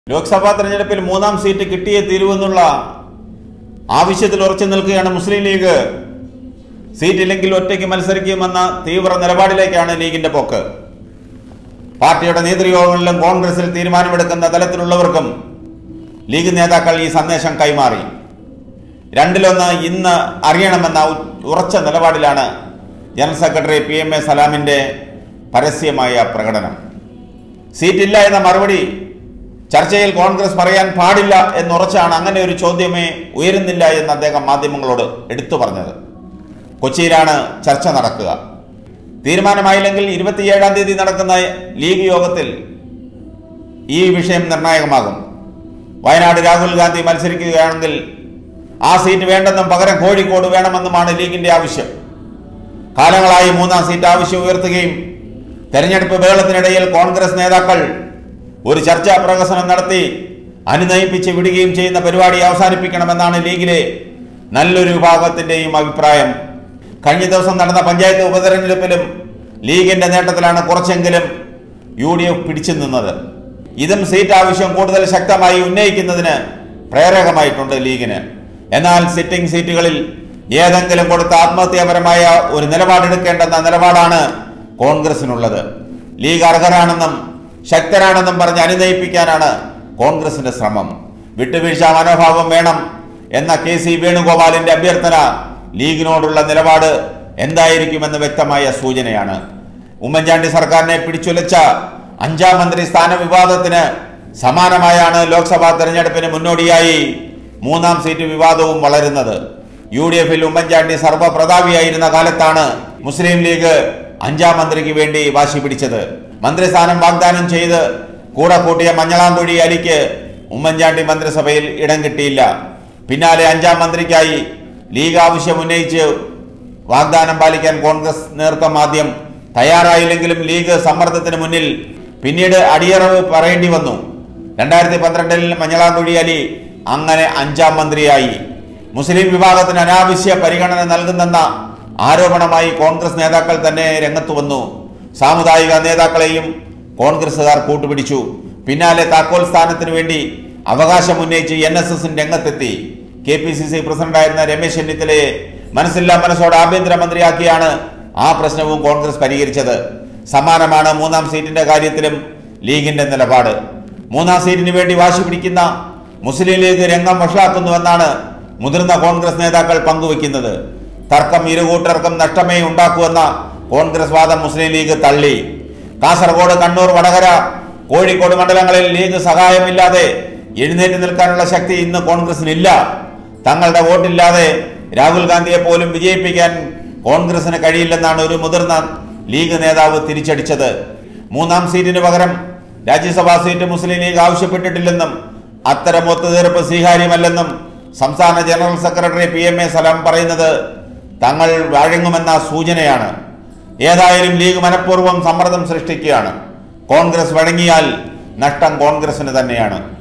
ലോക്സഭാ തെരഞ്ഞെടുപ്പിൽ മൂന്നാം സീറ്റ് കിട്ടിയേ തീരുവെന്നുള്ള ആവശ്യത്തിൽ ഉറച്ചു നിൽക്കുകയാണ് മുസ്ലിം ലീഗ്. സീറ്റില്ലെങ്കിൽ ഒറ്റയ്ക്ക് മത്സരിക്കുമെന്ന തീവ്ര നിലപാടിലേക്കാണ് ലീഗിന്റെ പോക്ക്. പാർട്ടിയുടെ നേതൃയോഗങ്ങളിലും കോൺഗ്രസിൽ തീരുമാനമെടുക്കുന്ന തലത്തിലുള്ളവർക്കും ലീഗ് നേതാക്കൾ ഈ സന്ദേശം കൈമാറി. രണ്ടിലൊന്ന് ഇന്ന് അറിയണമെന്ന ഉറച്ച നിലപാടിലാണ് ജനറൽ സെക്രട്ടറി PMA സലാമിന്റെ പരസ്യമായ പ്രകടനം. സീറ്റില്ല എന്ന മറുപടി ചർച്ചയിൽ കോൺഗ്രസ് പറയാൻ പാടില്ല എന്നുറച്ചാണ് അങ്ങനെ ഒരു ചോദ്യമേ ഉയരുന്നില്ല എന്ന് അദ്ദേഹം മാധ്യമങ്ങളോട് എടുത്തു പറഞ്ഞത്. കൊച്ചിയിലാണ് ചർച്ച നടക്കുക. തീരുമാനമായില്ലെങ്കിൽ 27-ാം തീയതി നടക്കുന്ന ലീഗ് യോഗത്തിൽ ഈ വിഷയം നിർണായകമാകും. വയനാട് രാഹുൽ ഗാന്ധി മത്സരിക്കുകയാണെങ്കിൽ ആ സീറ്റ് വേണ്ടെന്നും പകരം കോഴിക്കോട് വേണമെന്നുമാണ് ലീഗിന്റെ ആവശ്യം. കാലങ്ങളായി മൂന്നാം സീറ്റ് ആവശ്യം ഉയർത്തുകയും തെരഞ്ഞെടുപ്പ് ബഹളത്തിനിടയിൽ കോൺഗ്രസ് നേതാക്കൾ ഒരു ചർച്ചാ പ്രഹസനം നടത്തി അനുനയിപ്പിച്ച് വിടുകയും ചെയ്യുന്ന പരിപാടി അവസാനിപ്പിക്കണമെന്നാണ് ലീഗിലെ നല്ലൊരു വിഭാഗത്തിന്റെയും അഭിപ്രായം. കഴിഞ്ഞ ദിവസം നടന്ന പഞ്ചായത്ത് ഉപതെരഞ്ഞെടുപ്പിലും ലീഗിന്റെ നേട്ടത്തിലാണ് കുറച്ചെങ്കിലും UDF പിടിച്ചു നിന്നത്. ഇതും സീറ്റ് ആവശ്യം കൂടുതൽ ശക്തമായി ഉന്നയിക്കുന്നതിന് പ്രേരകമായിട്ടുണ്ട് ലീഗിന്. എന്നാൽ സിറ്റിംഗ് സീറ്റുകളിൽ ഏതെങ്കിലും കൊടുത്ത ആത്മഹത്യാപരമായ ഒരു നിലപാടെടുക്കേണ്ടെന്ന നിലപാടാണ് കോൺഗ്രസിനുള്ളത്. ലീഗ് അർഹരാണെന്നും ശക്തരാണെന്നും പറഞ്ഞ് അനുനയിപ്പിക്കാനാണ് കോൺഗ്രസിന്റെ ശ്രമം. വിട്ടുവീഴ്ച മനോഭാവം വേണം എന്ന KC വേണുഗോപാലിന്റെ അഭ്യർത്ഥന ലീഗിനോടുള്ള നിലപാട് എന്തായിരിക്കുമെന്ന് വ്യക്തമായ സൂചനയാണ്. ഉമ്മൻചാണ്ടി സർക്കാരിനെ പിടിച്ചുലച്ച 5ാം മന്ത്രി സ്ഥാന വിവാദത്തിന് സമാനമായാണ് ലോക്സഭാ തെരഞ്ഞെടുപ്പിന് മുന്നോടിയായി മൂന്നാം സീറ്റ് വിവാദവും വളരുന്നത്. UDFൽ ഉമ്മൻചാണ്ടി സർവപ്രതാപിയായിരുന്ന കാലത്താണ് മുസ്ലിം ലീഗ് 5ാം മന്ത്രിക്ക് വേണ്ടി വാശി പിടിച്ചത്. മന്ത്രിസ്ഥാനം വാഗ്ദാനം ചെയ്ത് കൂടെ കൂട്ടിയ മഞ്ഞളാംകുഴി അലിക്ക് ഉമ്മൻചാണ്ടി മന്ത്രിസഭയിൽ ഇടം കിട്ടിയില്ല. പിന്നാലെ 5ാം മന്ത്രിക്കായി ലീഗ് ആവശ്യം ഉന്നയിച്ച് വാഗ്ദാനം പാലിക്കാൻ കോൺഗ്രസ് നേതൃത്വം ആദ്യം തയ്യാറായില്ലെങ്കിലും ലീഗ് സമ്മർദ്ദത്തിന് മുന്നിൽ പിന്നീട് അടിയറവ് പറയേണ്ടി വന്നു. 2012-ൽ മഞ്ഞളാംകുഴി അലി അങ്ങനെ 5ാം മന്ത്രിയായി. മുസ്ലിം വിഭാഗത്തിന് അനാവശ്യ പരിഗണന നൽകുന്നെന്ന ആരോപണമായി കോൺഗ്രസ് നേതാക്കൾ തന്നെ രംഗത്തു വന്നു. സാമുദായിക നേതാക്കളെയും കോൺഗ്രസുകാർ കൂട്ടുപിടിച്ചു. പിന്നാലെ താക്കോൽ സ്ഥാനത്തിന് വേണ്ടി അവകാശം ഉന്നയിച്ച് NSS രംഗത്തെത്തി. KPCC പ്രസിഡന്റായിരുന്ന രമേശ് ചെന്നിത്തലയെ മനസ്സില്ലാ മനസ്സോടെ ആഭ്യന്തരമന്ത്രിയാക്കിയാണ് ആ പ്രശ്നവും കോൺഗ്രസ് പരിഹരിച്ചത്. സമാനമാണ് മൂന്നാം സീറ്റിന്റെ കാര്യത്തിലും ലീഗിന്റെ നിലപാട്. മൂന്നാം സീറ്റിന് വേണ്ടി വാശി പിടിക്കുന്ന മുസ്ലിം ലീഗ് രംഗം വഷളാക്കുന്നുവെന്നാണ് മുതിർന്ന കോൺഗ്രസ് നേതാക്കൾ പങ്കുവയ്ക്കുന്നത്. തർക്കം ഇരുകൂട്ടർക്കും നഷ്ടമേ ഉണ്ടാക്കുമെന്ന കോൺഗ്രസ് വാദം മുസ്ലിം ലീഗ് തള്ളി. കാസർഗോഡ്, കണ്ണൂർ, വടകര, കോഴിക്കോട് മണ്ഡലങ്ങളിൽ ലീഗ് സഹായമില്ലാതെ എഴുന്നേറ്റ് നിൽക്കാനുള്ള ശക്തി ഇന്ന് കോൺഗ്രസിനില്ല. തങ്ങളുടെ വോട്ടില്ലാതെ രാഹുൽ ഗാന്ധിയെ പോലും വിജയിപ്പിക്കാൻ കോൺഗ്രസിന് കഴിയില്ലെന്നാണ് ഒരു മുതിർന്ന ലീഗ് നേതാവ് തിരിച്ചടിച്ചത്. മൂന്നാം സീറ്റിന് പകരം രാജ്യസഭാ സീറ്റ് മുസ്ലിം ലീഗ് ആവശ്യപ്പെട്ടിട്ടില്ലെന്നും അത്തരം ഒത്തുതീർപ്പ് സ്വീകാര്യമല്ലെന്നും സംസ്ഥാന ജനറൽ സെക്രട്ടറി PMA സലാം പറയുന്നത് തങ്ങൾ വഴങ്ങുമെന്ന സൂചനയാണ്. ഏതായാലും ലീഗ് മനഃപൂർവ്വം സമ്മർദ്ദം സൃഷ്ടിക്കുകയാണ്. കോൺഗ്രസ് വഴങ്ങിയാൽ നഷ്ടം കോൺഗ്രസിന് തന്നെയാണ്.